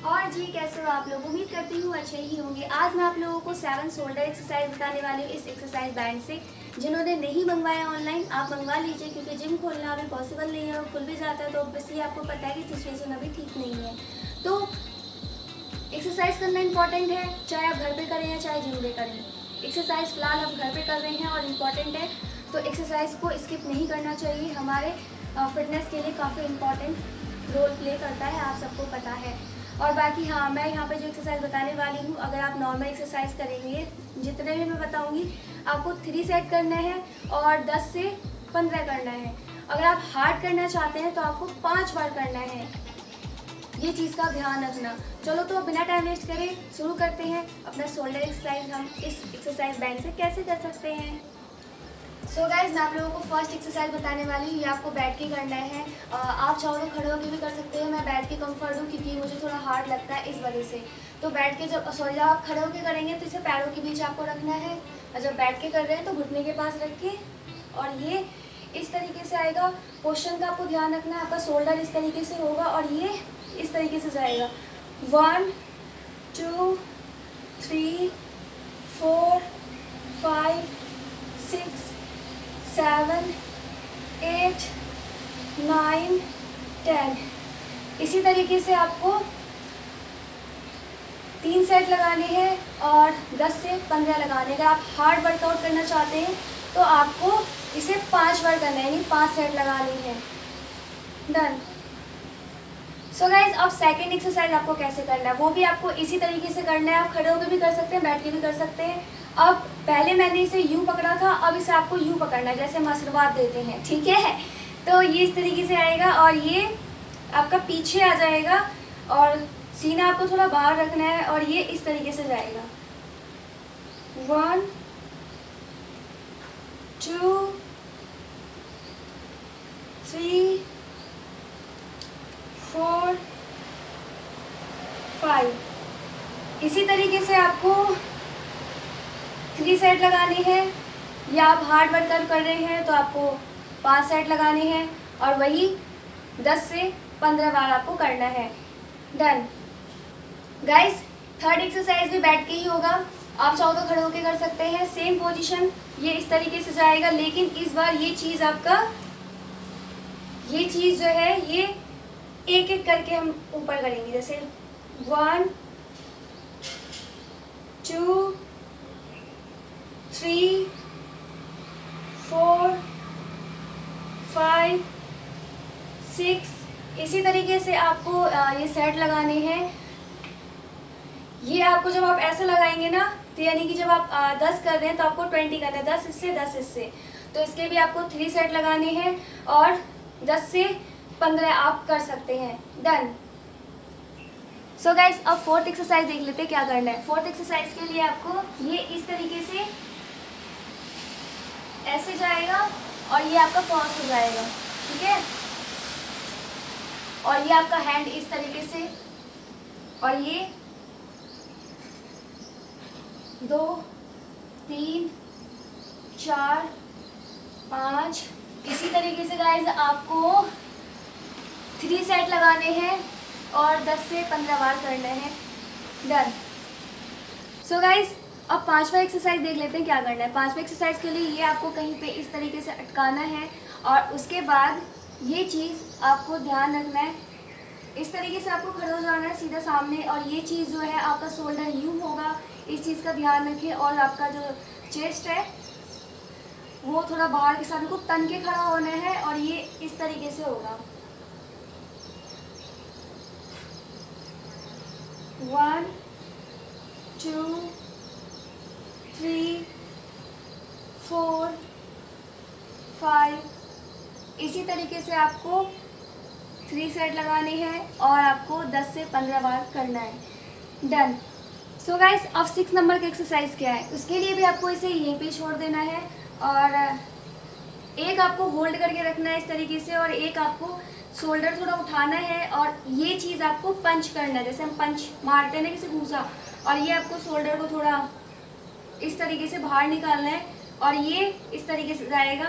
और जी कैसे हो आप लोग। उम्मीद करती हूँ अच्छे ही होंगे। आज मैं आप लोगों को 7 शोल्डर एक्सरसाइज बताने वाली हूँ इस एक्सरसाइज बैंड से। जिन्होंने नहीं मंगवाया ऑनलाइन आप मंगवा लीजिए, क्योंकि जिम खोलना अभी पॉसिबल नहीं है और खुल भी जाता है तो ऑब्वियसली आपको पता है कि सिचुएशन अभी ठीक नहीं है। तो एक्सरसाइज करना इंपॉर्टेंट है, चाहे आप घर पे करें या चाहे जिम में करें। एक्सरसाइज फिलहाल आप घर पे कर रहे हैं और इम्पॉर्टेंट है, तो एक्सरसाइज को स्किप नहीं करना चाहिए। हमारे फिटनेस के लिए काफ़ी इम्पॉर्टेंट रोल प्ले करता है, आप सबको पता है। और बाकी हाँ, मैं यहाँ पे जो एक्सरसाइज बताने वाली हूँ, अगर आप नॉर्मल एक्सरसाइज करेंगे जितने भी मैं बताऊँगी आपको 3 सेट करना है और 10 से 15 करना है। अगर आप हार्ड करना चाहते हैं तो आपको 5 बार करना है, ये चीज़ का ध्यान रखना। चलो तो बिना टाइम वेस्ट करे शुरू करते हैं अपना शोल्डर एक्सरसाइज। हम इस एक्सरसाइज बैंड से कैसे कर सकते हैं। सो गाइज, मैं आप लोगों को फर्स्ट एक्सरसाइज बताने वाली हूँ। ये आपको बैठ के करना है। आप चाहो तो खड़े होकर भी कर सकते हैं। मैं बैठ के कंफर्ट हूँ क्योंकि मुझे थोड़ा हार्ड लगता है इस वजह से। तो बैठ के जब आप खड़े होकर करेंगे तो इसे पैरों के बीच आपको रखना है, और जब बैठ के कर रहे हैं तो घुटने के पास रख के, और ये इस तरीके से आएगा। पोस्चर का आपको ध्यान रखना है। आपका शोल्डर इस तरीके से होगा और ये इस तरीके से जाएगा। 1 2 3 4 5 6 7 8 9 10। इसी तरीके से आपको 3 सेट लगाने हैं और 10 से 15 लगाने। अगर आप हार्ड वर्कआउट करना चाहते हैं तो आपको इसे 5 बार करना है, यानी 5 सेट लगानी है। डन। सो गाइज, अब सेकेंड एक्सरसाइज आपको कैसे करना है वो भी आपको इसी तरीके से करना है। आप खड़े होकर भी कर सकते हैं, बैठ के भी कर सकते हैं। अब पहले मैंने इसे यूं पकड़ा था, अब इसे आपको यूं पकड़ना है जैसे हम आशीर्वाद देते हैं, ठीक है। तो ये इस तरीके से आएगा और ये आपका पीछे आ जाएगा और सीना आपको थोड़ा बाहर रखना है और ये इस तरीके से जाएगा। 1 2 3 4 5। इसी तरीके से आपको 3 सेट लगाने हैं, या आप हार्ड वर्कआउट कर रहे हैं तो आपको 5 सेट लगाने हैं और वही 10 से 15 बार आपको करना है। डन। गाइस, थर्ड एक्सरसाइज भी बैठ के ही होगा। आप चाहो तो खड़े होकर कर सकते हैं। सेम पोजीशन, ये इस तरीके से जाएगा, लेकिन इस बार ये चीज़ जो है ये एक एक करके हम ऊपर करेंगे। जैसे 1 2 3 4 5 6। इसी तरीके से आपको ये सेट लगाने हैं। ये आपको जब आप ऐसे लगाएंगे ना, तो यानी कि जब आप 10 कर रहे हैं तो आपको 20 करना है, 10 इससे 10 इससे। तो इसके भी आपको 3 सेट लगाने हैं और 10 से 15 आप कर सकते हैं। डन। सो गाइस, अब फोर्थ एक्सरसाइज देख लेते हैं क्या करना है। फोर्थ एक्सरसाइज के लिए आपको ये इस तरीके से ऐसे जाएगा और ये आपका क्रॉस हो जाएगा, ठीक है। और ये आपका हैंड इस तरीके से, और ये 2 3 4 5। इसी तरीके से गाइस आपको 3 सेट लगाने हैं और 10 से 15 बार करना है। डन। सो गाइस, अब 5वां एक्सरसाइज देख लेते हैं क्या करना है। 5वें एक्सरसाइज के लिए ये आपको कहीं पे इस तरीके से अटकाना है और उसके बाद ये चीज़ आपको ध्यान रखना है, इस तरीके से आपको खड़े हो जाना है सीधा सामने, और ये चीज़ जो है आपका शोल्डर यूँ होगा, इस चीज़ का ध्यान रखिए। और आपका जो चेस्ट है वो थोड़ा बाहर के साथ को तन के खड़ा होना है और ये इस तरीके से होगा। 1 2 3 4 5। इसी तरीके से आपको 3 सेट लगाने हैं और आपको 10 से 15 बार करना है। डन। सो गाइस, अब 6 नंबर का एक्सरसाइज क्या है, उसके लिए भी आपको इसे यहीं पे छोड़ देना है और एक आपको होल्ड करके रखना है इस तरीके से, और एक आपको शोल्डर थोड़ा उठाना है और ये चीज़ आपको पंच करना है, जैसे हम पंच मारते हैं ना किसी घूसा, और ये आपको शोल्डर को थोड़ा इस तरीके से बाहर निकालना है और ये इस तरीके से जाएगा।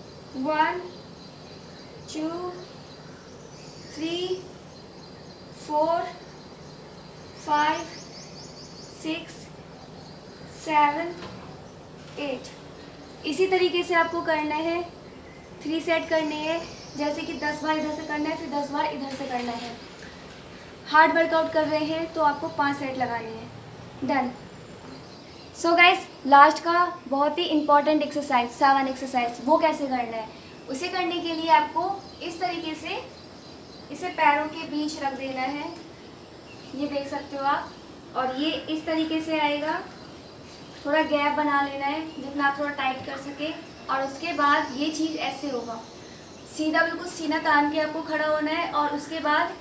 1 2 3 4 5 6 7 8। इसी तरीके से आपको करना है, 3 सेट करने हैं। जैसे कि 10 बार इधर से करना है, फिर 10 बार इधर से करना है। हार्ड वर्कआउट कर रहे हैं तो आपको 5 सेट लगाने हैं। डन। सो गाइस, लास्ट का बहुत ही इंपॉर्टेंट एक्सरसाइज 7 एक्सरसाइज, वो कैसे करना है। उसे करने के लिए आपको इस तरीके से इसे पैरों के बीच रख देना है, ये देख सकते हो आप। और ये इस तरीके से आएगा, थोड़ा गैप बना लेना है जितना आप थोड़ा टाइट कर सके। और उसके बाद ये चीज़ ऐसे होगा, सीधा बिल्कुल सीना तान के आपको खड़ा होना है। और उसके बाद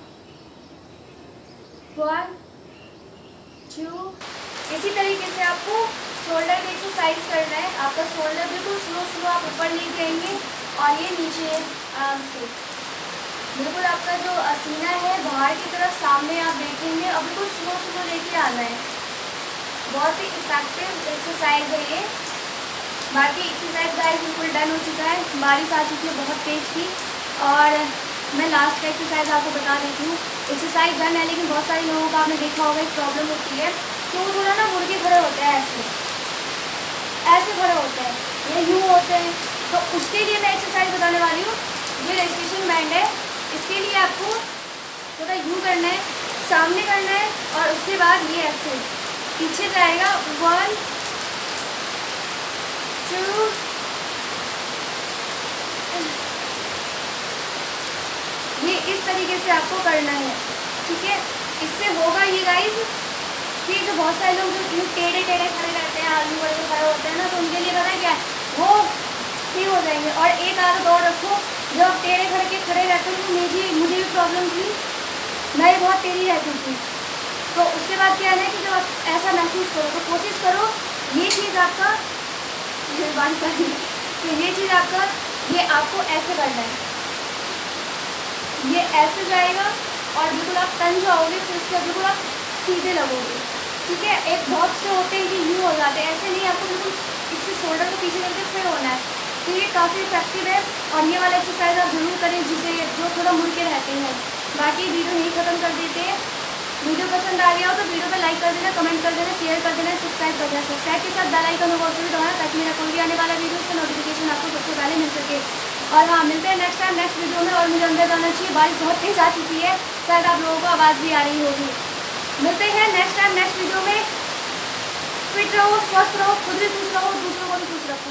1 2, इसी तरीके से आपको शोल्डर की एक्सरसाइज करना है। आपका शोल्डर बिल्कुल स्लो आप ऊपर ले जाएंगे और ये नीचे आराम से बिल्कुल आपका जो सीना है बाहर की तरफ सामने आप देखेंगे और बिल्कुल स्लो लेके आना है। बहुत ही इफेक्टिव एक्सरसाइज है ये। बाकी एक्सरसाइज गाइस बिल्कुल डन हो चुका है, बारिश आ चुकी है बहुत तेज की। और मैं लास्ट का एक्सरसाइज आपको बता देती हूँ। एक्सरसाइज डन है, लेकिन बहुत सारे लोगों का आपने देखा होगा एक प्रॉब्लम होती है, तो वो थोड़ा ना मुड़ के खड़े होते हैं, ऐसे खड़े होते हैं या यूँ होते हैं। तो उसके लिए मैं एक्सरसाइज बताने वाली हूँ। ये रेजिस्टेशन बैंड है, इसके लिए आपको थोड़ा यूँ करना है, सामने करना है और उसके बाद ये ऐसे पीछे जाएगा। 1 2 ये इस तरीके से आपको करना है, ठीक है। इससे होगा ये गाइस कि जो बहुत सारे लोग जो टेढ़े खड़े रहते हैं, आलू वाले खड़े होते हैं ना, तो उनके लिए पता है क्या है, वो ठीक हो जाएंगे। और एक आदत और रखो, जब आप टेढ़े खड़े रहते हो, तो मुझे भी प्रॉब्लम थी, मैं बहुत टेढ़ी रहती थी। तो उसके बाद क्या है कि जब आप ऐसा महसूस करो तो कोशिश करो ये चीज़ आपका तो ये चीज़ आपका ये आपको ऐसे करना है, ये ऐसे जाएगा और बिल्कुल आप तन जाओगे, फिर उसके बाद बिल्कुल आप सीधे लगोगे, ठीक है। एक बहुत से होते हैं कि यूँ हो जाते हैं, ऐसे नहीं, आपको बिल्कुल इससे शोल्डर को पीछे करके फिर होना है। तो ये काफ़ी इफेक्टिव है और ये वाला एक्सरसाइज आप जरूर करें जिसे जो थोड़ा मुड़ के रहते हैं। बाकी वीडियो यहीं ख़त्म कर देते हैं। वीडियो पसंद आ गया हो तो वीडियो पर लाइक कर देना, कमेंट कर देना, शेयर कर देना, सब्सक्राइब कर देना। सब्सक्राइब के साथ बेल आइकन होगा उसे भी दबाना, ताकि मेरा कोई भी आने वाला वीडियो उसका नोटिफिकेशन आपको सबसे पहले मिल सके। और हाँ, मिलते हैं नेक्स्ट टाइम नेक्स्ट वीडियो में। और मुझे अंदर जाना चाहिए, बारिश बहुत तेज़ आ चुकी है, शायद आप लोगों को आवाज़ भी आ रही होगी। मिलते हैं नेक्स्ट टाइम नेक्स्ट वीडियो में। फिट रहो, स्वस्थ रहो, खुद भी खुश रहो, दूसरों को भी खुश रखो।